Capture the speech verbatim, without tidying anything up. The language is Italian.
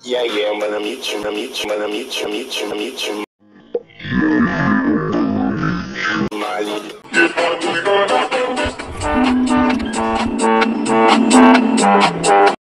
Yeah, yeah, I'm gonna meet you, I'm gonna meet you, I'm gonna meet you, I'm gonna meet you, I'm gonna meet you, Mali.